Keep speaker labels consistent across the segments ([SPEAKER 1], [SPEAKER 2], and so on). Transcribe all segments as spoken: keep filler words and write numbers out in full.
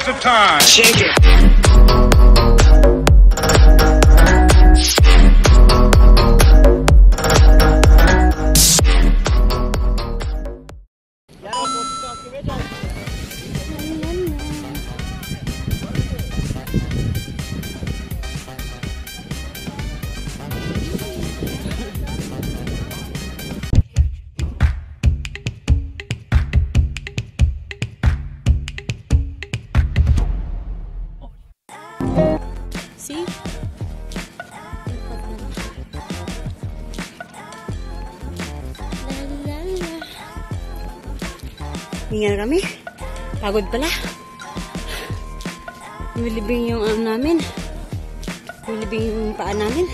[SPEAKER 1] waste of time.
[SPEAKER 2] Shake it.
[SPEAKER 3] See? Hinga na kami. Pagod pala. Lumilibing yung arm namin. Lumilibing yung paa namin.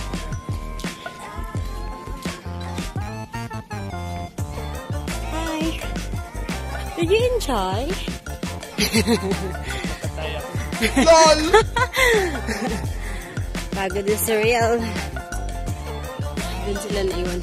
[SPEAKER 3] Hi. Did you enjoy?
[SPEAKER 1] LOL!
[SPEAKER 3] Pagod is surreal. Doon sila naiwan.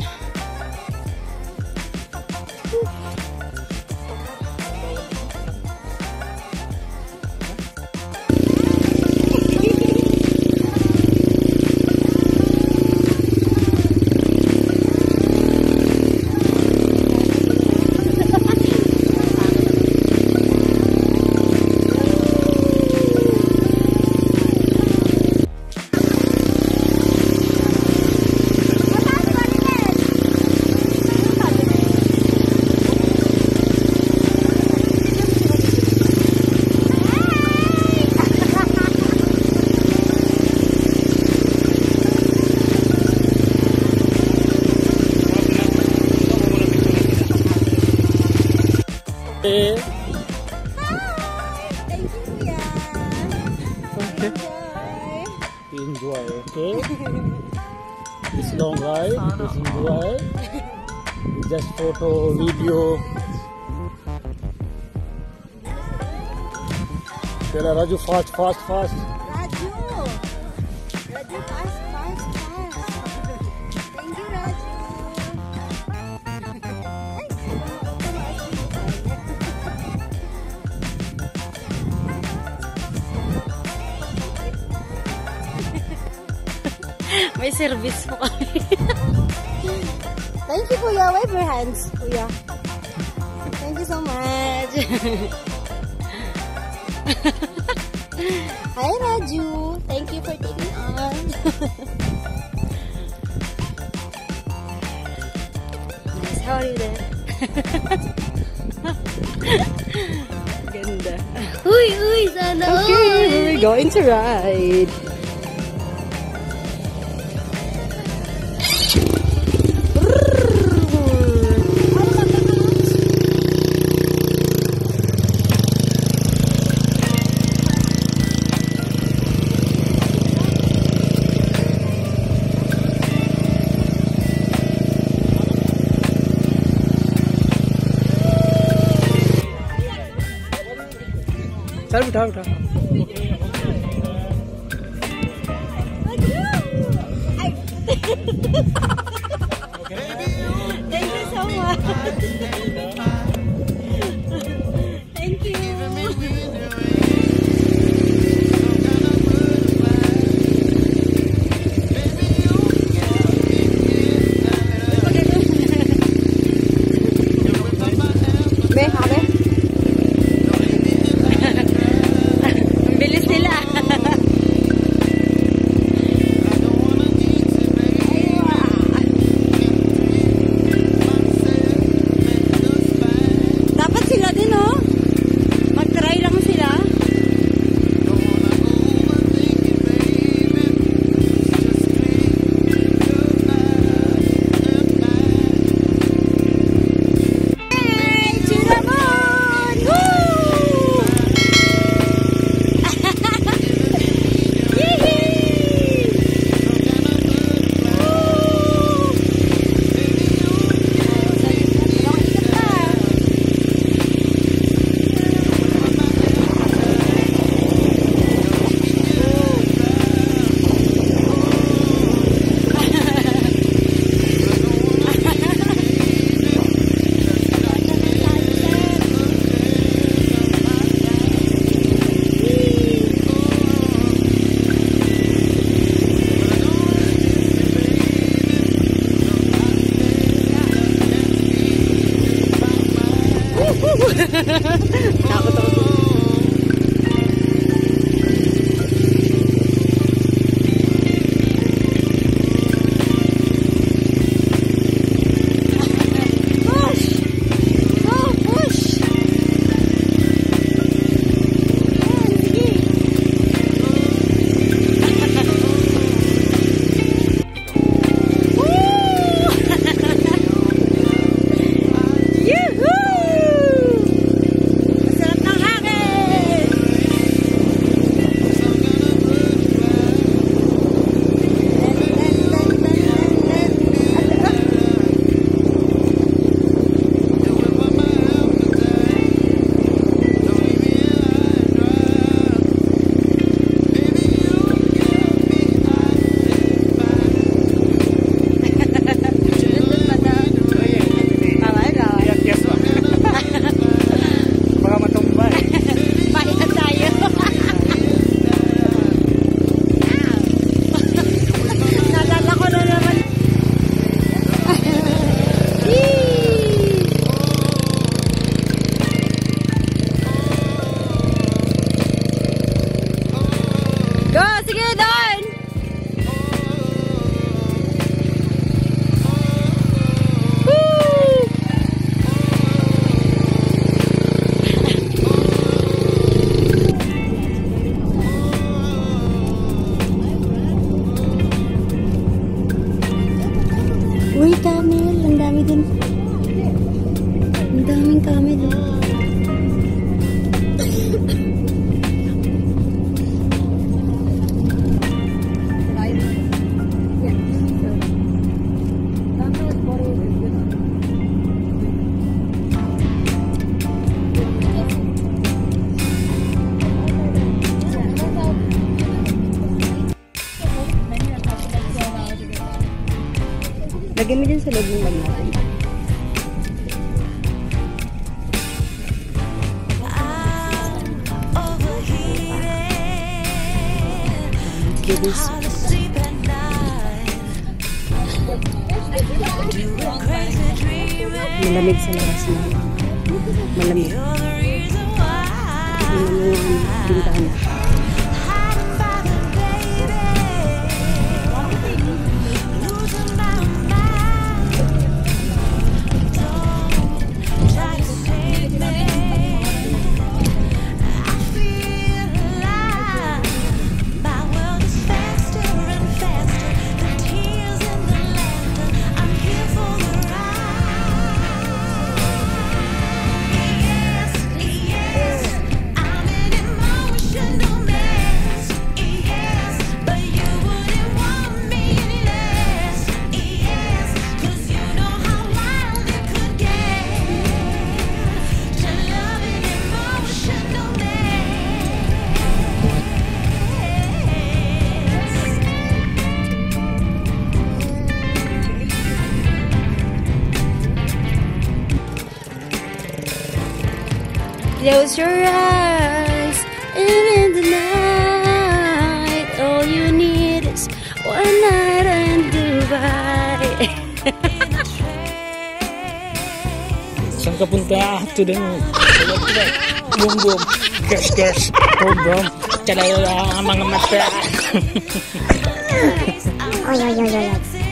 [SPEAKER 4] Hi.
[SPEAKER 3] Thank you,
[SPEAKER 4] Okay. Enjoy, okay? This long ride, just enjoy. Just photo, video. Tell her, Raju, fast, fast, fast.
[SPEAKER 3] Raju! Raju, fast, fast, fast. Thank you, Raju. May service po kami. Thank you, Kuya. Wave your hands, Kuya. Thank you so much. Hi, Raju. Thank you for taking on. Nice. How are you there? Ganda.
[SPEAKER 5] Uy, uy, sana.
[SPEAKER 3] Okay, we're going to ride.
[SPEAKER 4] चल उठा उठा
[SPEAKER 3] Thank you so much. Thank you. Be, habe. Ang bilis nila. Takot ako. Uy, camel. Ang dami din. Ang daming camel. Lagyan mo din sa loob ng bag natin. Malamig sa labas na. Malamig. Tignan mo yung bintana. Close your eyes, and in the night, all you need is one night in Dubai.
[SPEAKER 4] Saan ka punta? To the moon. Boom boom. Gas gas. Boom boom. Talala ang mga mata.
[SPEAKER 3] Oy, oy, oy, oy.